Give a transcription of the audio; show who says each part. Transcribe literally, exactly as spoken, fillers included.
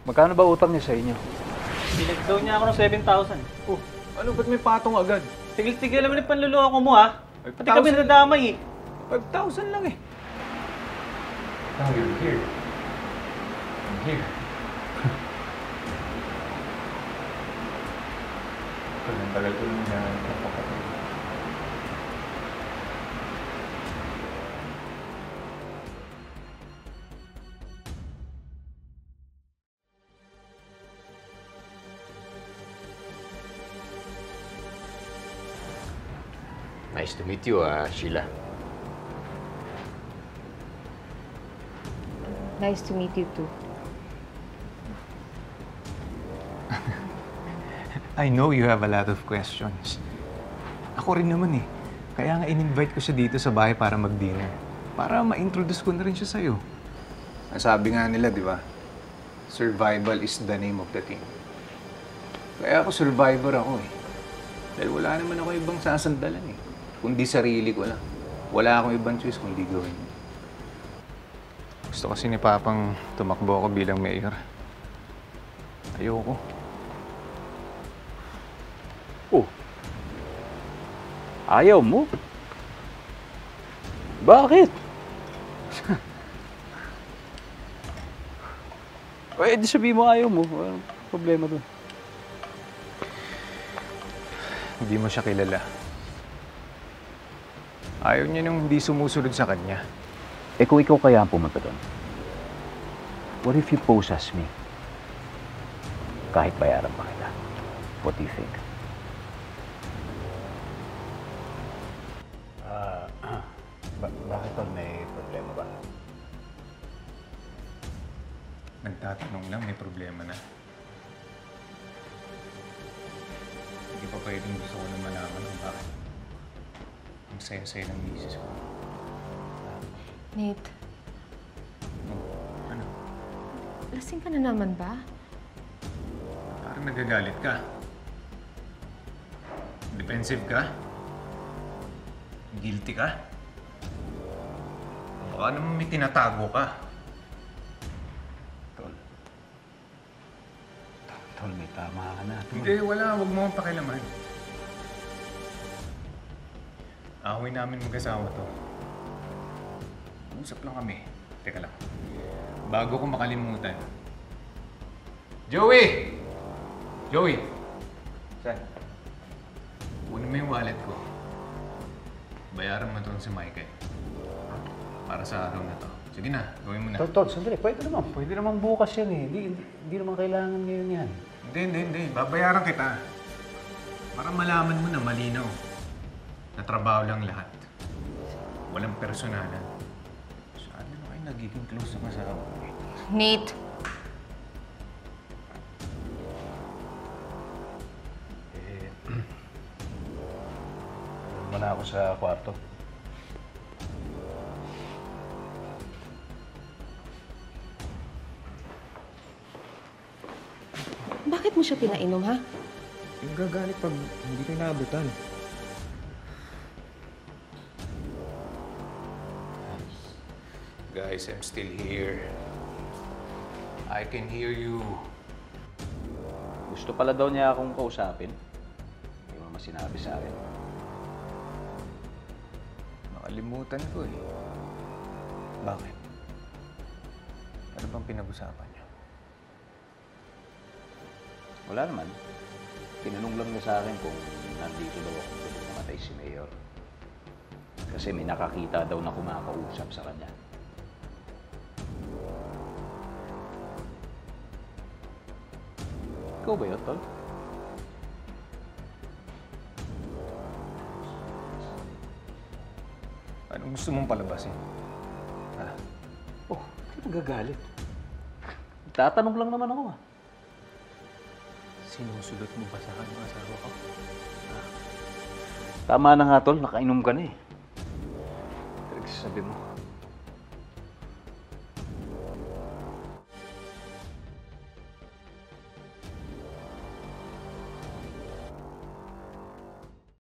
Speaker 1: Magkano ba utang niya sa inyo?
Speaker 2: Pinag-down niya ako ng seven thousand.
Speaker 3: Oh, ano ba't may patong agad?
Speaker 2: Tigil-tigil naman yung panluloko mo, ha?
Speaker 3: five
Speaker 2: Pati kami
Speaker 3: thousand.
Speaker 2: nadamay, eh.
Speaker 3: five thousand lang eh.
Speaker 4: Now you're here. I'm here. Ang tagal ko nung napapakapag.
Speaker 5: Nice to meet you, uh, Sheila.
Speaker 6: Nice to meet you too.
Speaker 4: I know you have a lot of questions. Ako rin naman eh. Kaya nga in-invite ko siya dito sa bahay para mag-dinner. Para ma-introduce ko na rin siya sa'yo.
Speaker 3: Sabi nga nila, di ba? Survival is the name of the team. Kaya ako survivor ako eh. Dahil wala naman ako ibang sasandalan eh. Kundi sarili ko lang. Wala akong ibang choice kundi gawin.
Speaker 4: Gusto kasi ni Papang tumakbo ako bilang mayor. Ayoko.
Speaker 1: Oh. Ayaw mo? Bakit? Eh, di sabihin mo ayaw mo. Walang problema doon.
Speaker 4: Hindi mo siya kilala. Ayaw niya nung hindi sumusunod sa kanya.
Speaker 1: Eh kung ikaw kaya ang pumunta doon, what if you pose as me? Kahit bayaran pa kita. What do you think? Ah, uh, ba bakit tol? May problema ba?
Speaker 4: Nagtatanong lang, may problema na. Hindi pa pwedeng gusto ko na malaman kung bakit. Ang saya-saya ng misis ko.
Speaker 6: Nate,
Speaker 4: Oh, ano?
Speaker 6: lasing ka na naman ba?
Speaker 4: Parang nagagalit ka. Defensive ka? Guilty ka? Baka naman may tinatago ka.
Speaker 1: Tol. Tol, may tama ka na. Tol.
Speaker 4: Hindi, wala. Huwag mo akong pakilaman. Ahoy namin mag-asawa to. Usap lang kami. Teka lang. Bago ko makalimutan. Joey! Joey!
Speaker 3: Saan?
Speaker 4: Kunin mo yung wallet ko. Bayaran mo doon si Michael. Para sa araw na to. Sige na, gawin mo na.
Speaker 1: Tol, tol, sandali. Pwede naman. Pwede naman bukas yan eh. Hindi, hindi, hindi naman kailangan ngayon yan.
Speaker 4: Hindi, hindi, hindi. Babayaran kita. Para malaman mo na malinaw. Na trabaho lang lahat. Walang personalan. Saan na kayo nagiging close sa kasawa?
Speaker 6: Nate!
Speaker 1: Eh, muna ako sa kwarto.
Speaker 6: Bakit mo siya pinainom, ha?
Speaker 3: Yung gagalit pag hindi kayo naabutan.
Speaker 4: Guys, I'm still here. I can hear you.
Speaker 1: Gusto pala daw niya akong kausapin. Hindi mo naman sinabi sa akin.
Speaker 4: Nakalimutan ko eh. Bakit? Ano bang pinag-usapan niyo?
Speaker 1: Wala naman. Tinanong lang niya sa akin kung nandito daw ako kung namatay si Mayor. Kasi may nakakita daw na kumakausap sa kanya. Ikaw ba yun, Tol?
Speaker 4: Anong gusto mong palabasin?
Speaker 1: Ha? Oh, hindi magagalit. Tatanong lang naman ako, ah.
Speaker 4: Sinusulot mo ba sa akin yung asawa ko?
Speaker 1: Tama na nga, Tol. Nakainom ka na eh. Pinagsasabi mo.